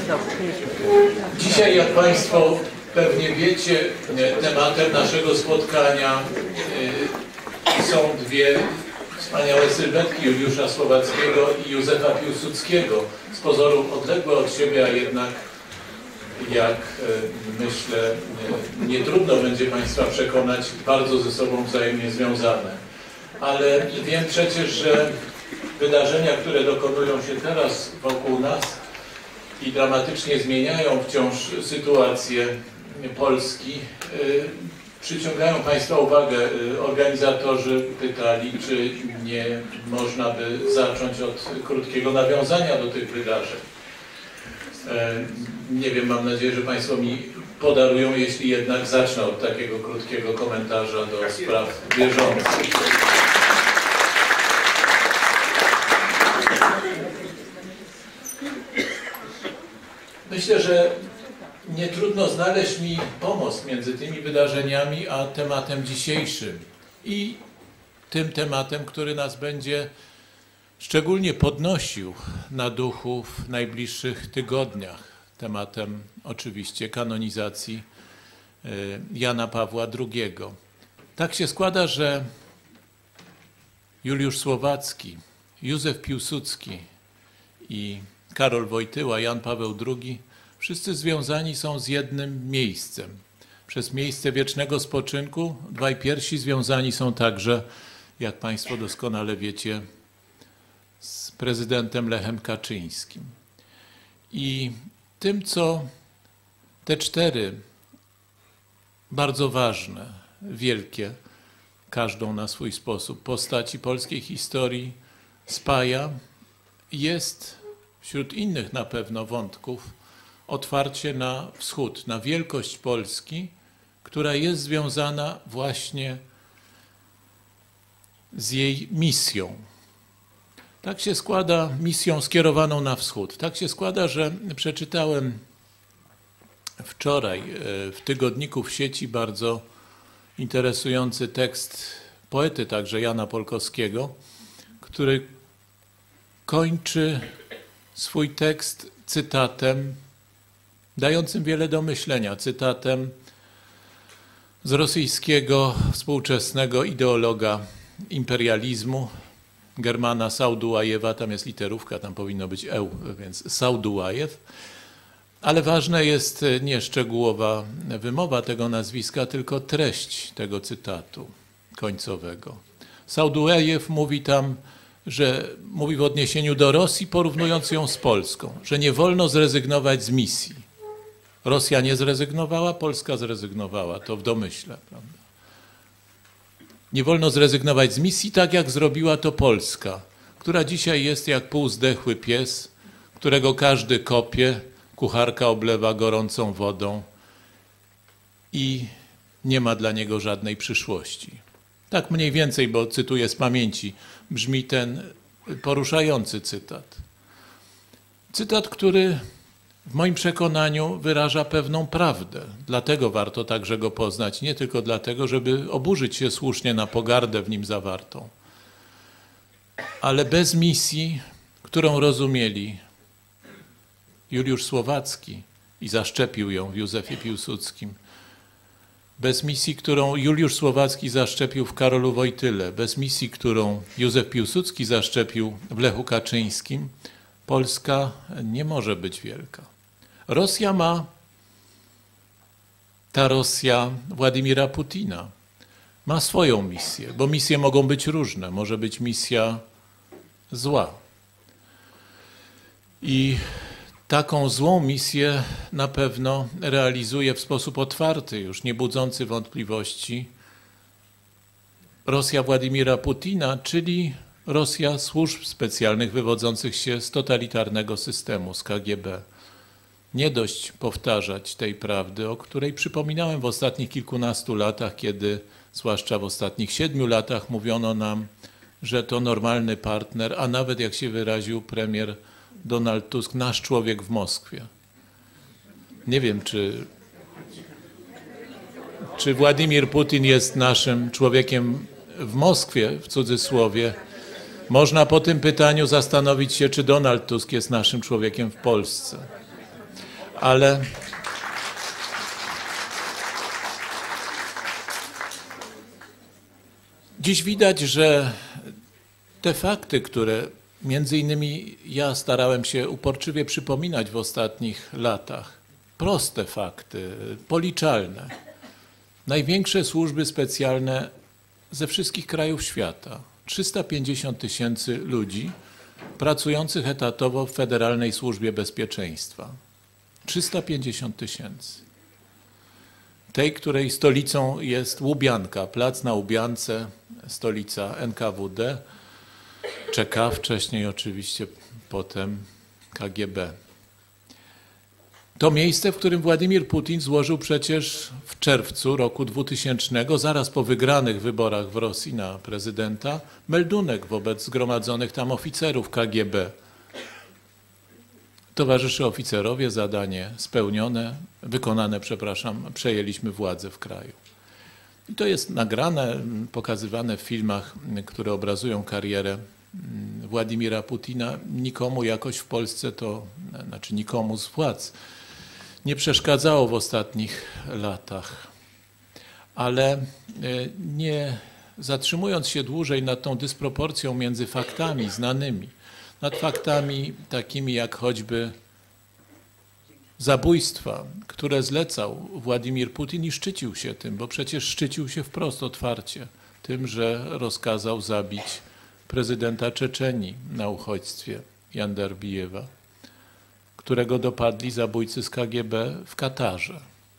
Dzisiaj, jak Państwo pewnie wiecie, tematem naszego spotkania są dwie wspaniałe sylwetki Juliusza Słowackiego i Józefa Piłsudskiego. Z pozoru odległe od siebie, a jednak, jak myślę, nie trudno będzie Państwa przekonać, bardzo ze sobą wzajemnie związane. Ale wiem przecież, że wydarzenia, które dokonują się teraz wokół nas i dramatycznie zmieniają wciąż sytuację Polski, przyciągają Państwa uwagę. Organizatorzy pytali, czy nie można by zacząć od krótkiego nawiązania do tych wydarzeń. Nie wiem, mam nadzieję, że Państwo mi podarują, jeśli jednak zacznę od takiego krótkiego komentarza do spraw bieżących. Myślę, że nie trudno znaleźć mi pomost między tymi wydarzeniami a tematem dzisiejszym i tym tematem, który nas będzie szczególnie podnosił na duchu w najbliższych tygodniach. Tematem oczywiście kanonizacji Jana Pawła II. Tak się składa, że Juliusz Słowacki, Józef Piłsudski i Karol Wojtyła, Jan Paweł II, wszyscy związani są z jednym miejscem. Przez miejsce wiecznego spoczynku dwaj pierwsi związani są także, jak Państwo doskonale wiecie, z prezydentem Lechem Kaczyńskim. I tym, co te cztery bardzo ważne, wielkie, każdą na swój sposób, postaci polskiej historii spaja, jest wśród innych na pewno wątków otwarcie na wschód, na wielkość Polski, która jest związana właśnie z jej misją. Tak się składa, misją skierowaną na wschód. Tak się składa, że przeczytałem wczoraj w tygodniku w sieci bardzo interesujący tekst poety także Jana Polkowskiego, który kończy swój tekst cytatem dającym wiele do myślenia, cytatem z rosyjskiego współczesnego ideologa imperializmu, Germana Saudułajewa, tam jest literówka, tam powinno być eł, więc Saudułajew, ale ważna jest nie szczegółowa wymowa tego nazwiska, tylko treść tego cytatu końcowego. Saudułajew mówi tam, że mówi w odniesieniu do Rosji, porównując ją z Polską, że nie wolno zrezygnować z misji. Rosja nie zrezygnowała, Polska zrezygnowała, to w domyśle, prawda? Nie wolno zrezygnować z misji, tak jak zrobiła to Polska, która dzisiaj jest jak półzdechły pies, którego każdy kopie, kucharka oblewa gorącą wodą i nie ma dla niego żadnej przyszłości. Tak mniej więcej, bo cytuję z pamięci, brzmi ten poruszający cytat. Cytat, który w moim przekonaniu wyraża pewną prawdę. Dlatego warto także go poznać, nie tylko dlatego, żeby oburzyć się słusznie na pogardę w nim zawartą, ale bez misji, którą rozumieli Juliusz Słowacki i zaszczepił ją w Józefie Piłsudskim, bez misji, którą Juliusz Słowacki zaszczepił w Karolu Wojtyle, bez misji, którą Józef Piłsudski zaszczepił w Lechu Kaczyńskim, Polska nie może być wielka. Rosja ma, ta Rosja Władimira Putina, ma swoją misję, bo misje mogą być różne. Może być misja zła. I taką złą misję na pewno realizuje w sposób otwarty, już nie budzący wątpliwości, Rosja Władimira Putina, czyli Rosja służb specjalnych wywodzących się z totalitarnego systemu, z KGB. Nie dość powtarzać tej prawdy, o której przypominałem w ostatnich kilkunastu latach, kiedy, zwłaszcza w ostatnich 7 latach, mówiono nam, że to normalny partner, a nawet, jak się wyraził premier Donald Tusk, nasz człowiek w Moskwie. Nie wiem, czy Władimir Putin jest naszym człowiekiem w Moskwie, w cudzysłowie. Można po tym pytaniu zastanowić się, czy Donald Tusk jest naszym człowiekiem w Polsce. Ale dziś widać, że te fakty, które między innymi ja starałem się uporczywie przypominać w ostatnich latach, proste fakty, policzalne, największe służby specjalne ze wszystkich krajów świata, 350 000 ludzi pracujących etatowo w Federalnej Służbie Bezpieczeństwa. 350 000. Tej, której stolicą jest Łubianka, plac na Łubiance, stolica NKWD, CK, wcześniej oczywiście potem KGB. To miejsce, w którym Władimir Putin złożył przecież w czerwcu roku 2000, zaraz po wygranych wyborach w Rosji na prezydenta, meldunek wobec zgromadzonych tam oficerów KGB. Towarzyszy oficerowie, zadanie spełnione, wykonane, przepraszam, przejęliśmy władzę w kraju. I to jest nagrane, pokazywane w filmach, które obrazują karierę Władimira Putina. Nikomu jakoś w Polsce to, znaczy nikomu z władz, nie przeszkadzało w ostatnich latach. Ale nie zatrzymując się dłużej nad tą dysproporcją między faktami znanymi, nad faktami takimi jak choćby zabójstwa, które zlecał Władimir Putin i szczycił się tym, bo przecież szczycił się wprost, otwarcie, tym, że rozkazał zabić prezydenta Czeczenii na uchodźstwie Jandarbijewa, którego dopadli zabójcy z KGB w Katarze.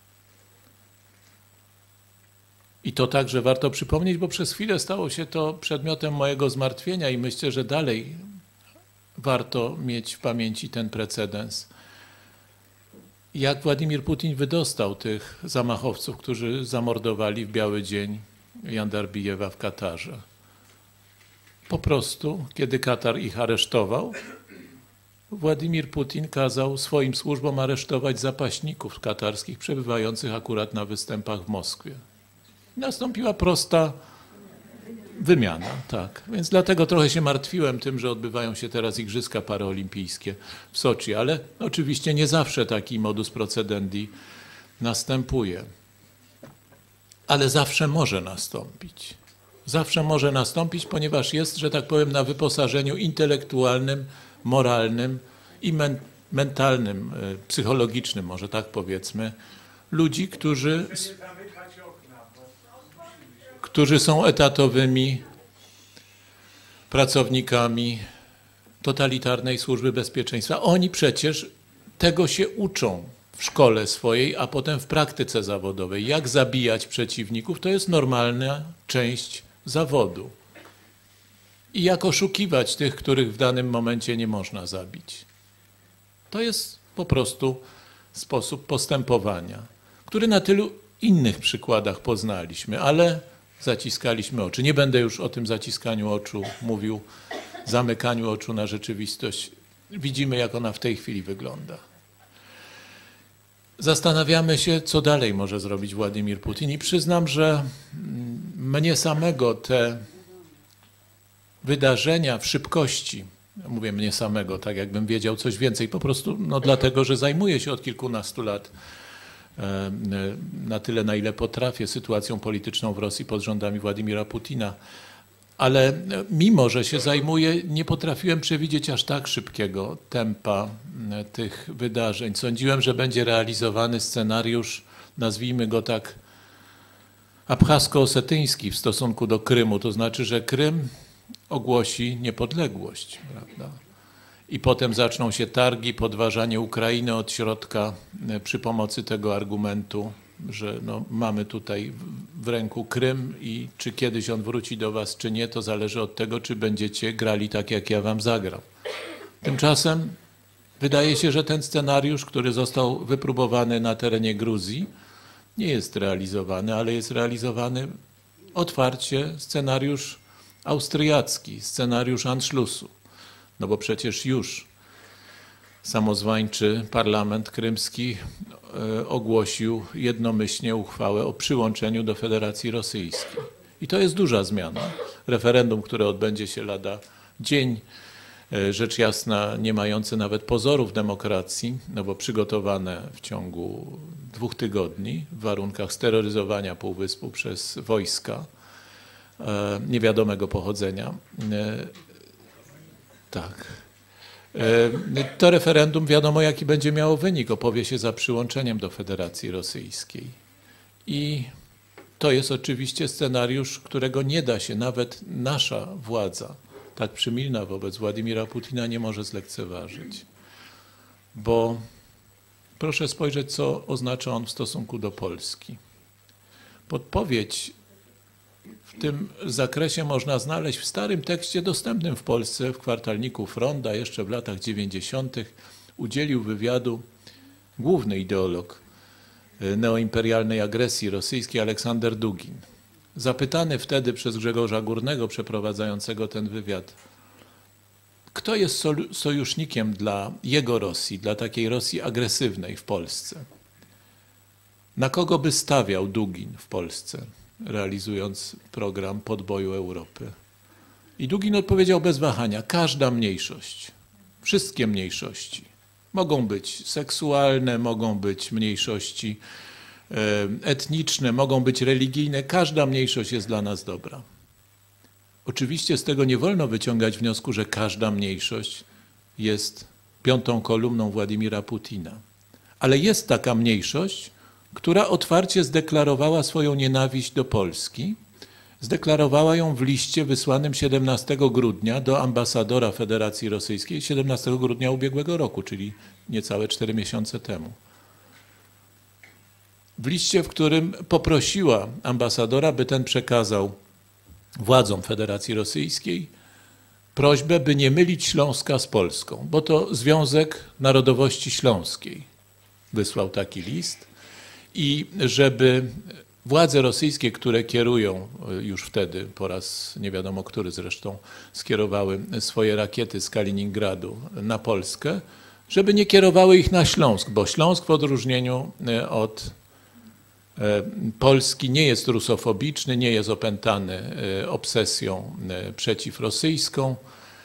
I to także warto przypomnieć, bo przez chwilę stało się to przedmiotem mojego zmartwienia i myślę, że dalej warto mieć w pamięci ten precedens. Jak Władimir Putin wydostał tych zamachowców, którzy zamordowali w biały dzień Jandarbijewa w Katarze. Po prostu, kiedy Katar ich aresztował, Władimir Putin kazał swoim służbom aresztować zapaśników katarskich przebywających akurat na występach w Moskwie. Nastąpiła prosta wymiana, tak. Więc dlatego trochę się martwiłem tym, że odbywają się teraz Igrzyska Paraolimpijskie w Soczi, ale oczywiście nie zawsze taki modus procedendi następuje. Ale zawsze może nastąpić. Zawsze może nastąpić, ponieważ jest, że tak powiem, na wyposażeniu intelektualnym, moralnym i mentalnym, psychologicznym, może tak powiedzmy, ludzi, którzy są etatowymi pracownikami totalitarnej służby bezpieczeństwa. Oni przecież tego się uczą w szkole swojej, a potem w praktyce zawodowej. Jak zabijać przeciwników, to jest normalna część zawodu. I jak oszukiwać tych, których w danym momencie nie można zabić. To jest po prostu sposób postępowania, który na tylu innych przykładach poznaliśmy, ale zaciskaliśmy oczy. Nie będę już o tym zaciskaniu oczu mówił, zamykaniu oczu na rzeczywistość. Widzimy, jak ona w tej chwili wygląda. Zastanawiamy się, co dalej może zrobić Władimir Putin i przyznam, że mnie samego te wydarzenia w szybkości, mówię mnie samego, tak jakbym wiedział coś więcej, po prostu dlatego, że zajmuję się od kilkunastu lat na tyle, na ile potrafię, sytuacją polityczną w Rosji pod rządami Władimira Putina. Ale mimo, że się zajmuję, nie potrafiłem przewidzieć aż tak szybkiego tempa tych wydarzeń. Sądziłem, że będzie realizowany scenariusz, nazwijmy go tak, abchasko-osetyński w stosunku do Krymu. To znaczy, że Krym ogłosi niepodległość, prawda? I potem zaczną się targi, podważanie Ukrainy od środka przy pomocy tego argumentu, że mamy tutaj w ręku Krym i czy kiedyś on wróci do was, czy nie, to zależy od tego, czy będziecie grali tak, jak ja wam zagram. Tymczasem wydaje się, że ten scenariusz, który został wypróbowany na terenie Gruzji, nie jest realizowany, ale jest realizowany otwarcie scenariusz austriacki, scenariusz Anschlussu. No bo przecież już samozwańczy parlament krymski ogłosił jednomyślnie uchwałę o przyłączeniu do Federacji Rosyjskiej. I to jest duża zmiana. Referendum, które odbędzie się lada dzień, rzecz jasna nie mające nawet pozorów demokracji, no bo przygotowane w ciągu 2 tygodni w warunkach steroryzowania Półwyspu przez wojska niewiadomego pochodzenia. Tak. To referendum wiadomo jaki będzie miało wynik, opowie się za przyłączeniem do Federacji Rosyjskiej. I to jest oczywiście scenariusz, którego nie da się nawet nasza władza, tak przymilna wobec Władimira Putina, nie może zlekceważyć. Bo proszę spojrzeć, co oznacza on w stosunku do Polski. Podpowiedź w tym zakresie można znaleźć w starym tekście dostępnym w Polsce, w kwartalniku Fronda, jeszcze w latach 90. udzielił wywiadu główny ideolog neoimperialnej agresji rosyjskiej Aleksander Dugin. Zapytany wtedy przez Grzegorza Górnego, przeprowadzającego ten wywiad, kto jest sojusznikiem dla jego Rosji, dla takiej Rosji agresywnej w Polsce? Na kogo by stawiał Dugin w Polsce, realizując program podboju Europy? I Dugin odpowiedział bez wahania, każda mniejszość, wszystkie mniejszości. Mogą być seksualne, mogą być mniejszości etniczne, mogą być religijne, każda mniejszość jest dla nas dobra. Oczywiście z tego nie wolno wyciągać wniosku, że każda mniejszość jest 5. kolumną Władimira Putina. Ale jest taka mniejszość, która otwarcie zdeklarowała swoją nienawiść do Polski. Zdeklarowała ją w liście wysłanym 17 grudnia do ambasadora Federacji Rosyjskiej, 17 grudnia ubiegłego roku, czyli niecałe 4 miesiące temu. W liście, w którym poprosiła ambasadora, by ten przekazał władzom Federacji Rosyjskiej prośbę, by nie mylić Śląska z Polską, bo to Związek Narodowości Śląskiej wysłał taki list i żeby władze rosyjskie, które kierują już wtedy, po raz nie wiadomo który zresztą, skierowały swoje rakiety z Kaliningradu na Polskę, żeby nie kierowały ich na Śląsk, bo Śląsk w odróżnieniu od Polski nie jest rusofobiczny, nie jest opętany obsesją przeciwrosyjską.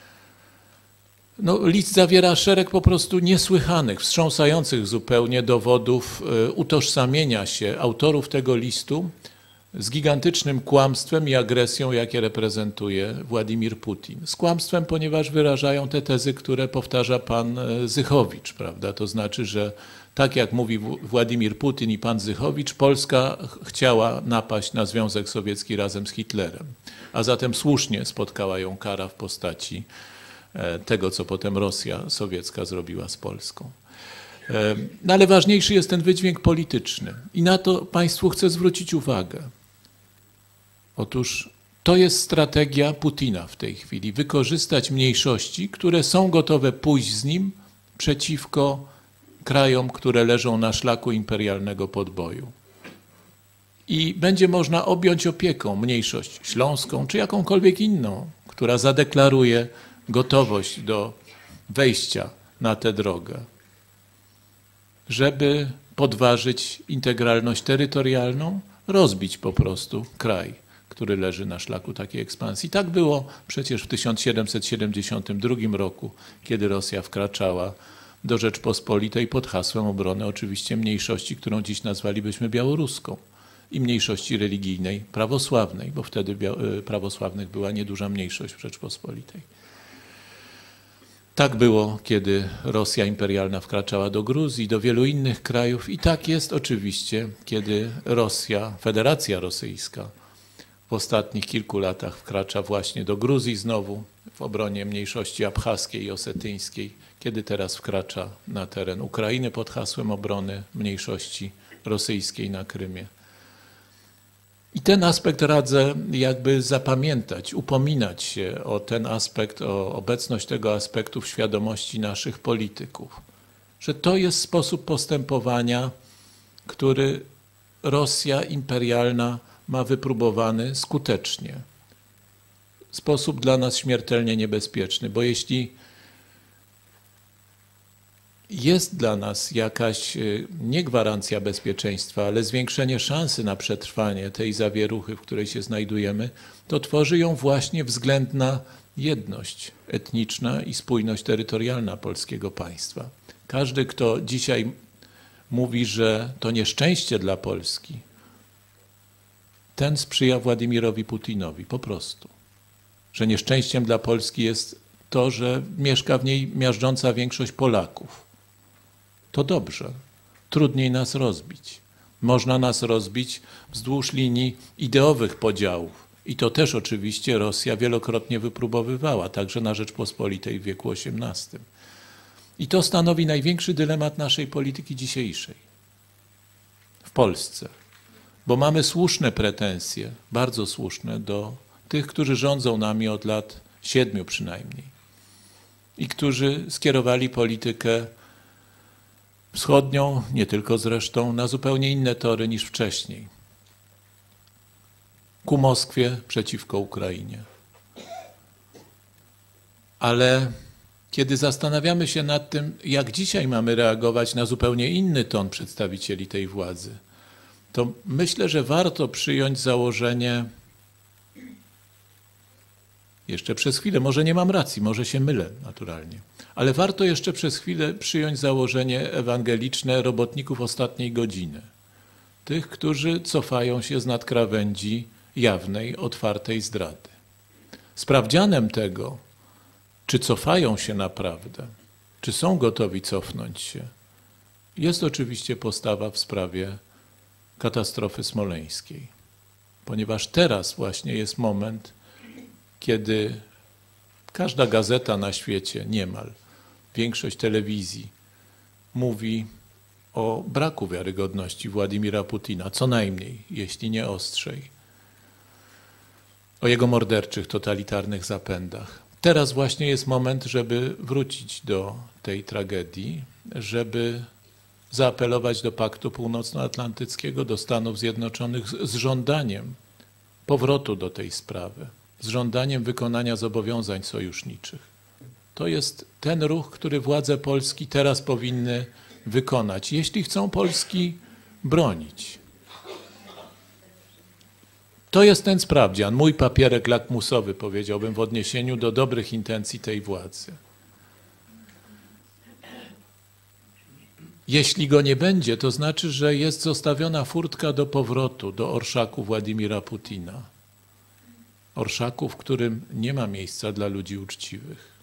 No, list zawiera szereg po prostu niesłychanych, wstrząsających zupełnie dowodów utożsamienia się autorów tego listu z gigantycznym kłamstwem i agresją, jakie reprezentuje Władimir Putin. Z kłamstwem, ponieważ wyrażają te tezy, które powtarza pan Zychowicz, prawda? To znaczy, że tak jak mówi Władimir Putin i pan Zychowicz, Polska chciała napaść na Związek Sowiecki razem z Hitlerem, a zatem słusznie spotkała ją kara w postaci tego, co potem Rosja sowiecka zrobiła z Polską. No ale ważniejszy jest ten wydźwięk polityczny i na to państwu chcę zwrócić uwagę. Otóż to jest strategia Putina w tej chwili, wykorzystać mniejszości, które są gotowe pójść z nim przeciwko krajom, które leżą na szlaku imperialnego podboju. I będzie można objąć opieką mniejszość śląską czy jakąkolwiek inną, która zadeklaruje gotowość do wejścia na tę drogę, żeby podważyć integralność terytorialną, rozbić po prostu kraj, który leży na szlaku takiej ekspansji. Tak było przecież w 1772 roku, kiedy Rosja wkraczała do Rzeczpospolitej pod hasłem obrony oczywiście mniejszości, którą dziś nazwalibyśmy białoruską, i mniejszości religijnej prawosławnej, bo wtedy prawosławnych była nieduża mniejszość w Rzeczpospolitej. Tak było, kiedy Rosja imperialna wkraczała do Gruzji, do wielu innych krajów i tak jest oczywiście, kiedy Federacja Rosyjska w ostatnich kilku latach wkracza właśnie do Gruzji znowu w obronie mniejszości abchaskiej i osetyńskiej, kiedy teraz wkracza na teren Ukrainy pod hasłem obrony mniejszości rosyjskiej na Krymie. I ten aspekt radzę jakby zapamiętać, upominać się o ten aspekt, o obecność tego aspektu w świadomości naszych polityków. Że to jest sposób postępowania, który Rosja imperialna ma wypróbowany skutecznie. Sposób dla nas śmiertelnie niebezpieczny, bo jeśli jest dla nas jakaś nie gwarancja bezpieczeństwa, ale zwiększenie szansy na przetrwanie tej zawieruchy, w której się znajdujemy, to tworzy ją właśnie względna jedność etniczna i spójność terytorialna polskiego państwa. Każdy, kto dzisiaj mówi, że to nieszczęście dla Polski, ten sprzyja Władimirowi Putinowi, po prostu. Że nieszczęściem dla Polski jest to, że mieszka w niej miażdżąca większość Polaków. To dobrze. Trudniej nas rozbić. Można nas rozbić wzdłuż linii ideowych podziałów. I to też oczywiście Rosja wielokrotnie wypróbowywała, także na Rzeczpospolitej w wieku XVIII. I to stanowi największy dylemat naszej polityki dzisiejszej w Polsce. Bo mamy słuszne pretensje, bardzo słuszne, do tych, którzy rządzą nami od lat 7 przynajmniej i którzy skierowali politykę wschodnią, nie tylko zresztą, na zupełnie inne tory niż wcześniej. Ku Moskwie, przeciwko Ukrainie. Ale kiedy zastanawiamy się nad tym, jak dzisiaj mamy reagować na zupełnie inny ton przedstawicieli tej władzy, to myślę, że warto przyjąć założenie, jeszcze przez chwilę, może nie mam racji, może się mylę naturalnie, ale warto jeszcze przez chwilę przyjąć założenie ewangeliczne robotników ostatniej godziny. Tych, którzy cofają się z nad krawędzi jawnej, otwartej zdrady. Sprawdzianem tego, czy cofają się naprawdę, czy są gotowi cofnąć się, jest oczywiście postawa w sprawie katastrofy smoleńskiej. Ponieważ teraz właśnie jest moment, kiedy każda gazeta na świecie, niemal, większość telewizji mówi o braku wiarygodności Władimira Putina, co najmniej, jeśli nie ostrzej, o jego morderczych, totalitarnych zapędach. Teraz właśnie jest moment, żeby wrócić do tej tragedii, żeby zaapelować do Paktu Północnoatlantyckiego, do Stanów Zjednoczonych z żądaniem powrotu do tej sprawy, z żądaniem wykonania zobowiązań sojuszniczych. To jest ten ruch, który władze Polski teraz powinny wykonać, jeśli chcą Polski bronić. To jest ten sprawdzian, mój papierek lakmusowy, powiedziałbym, w odniesieniu do dobrych intencji tej władzy. Jeśli go nie będzie, to znaczy, że jest zostawiona furtka do powrotu do orszaku Władimira Putina. Orszaku, w którym nie ma miejsca dla ludzi uczciwych.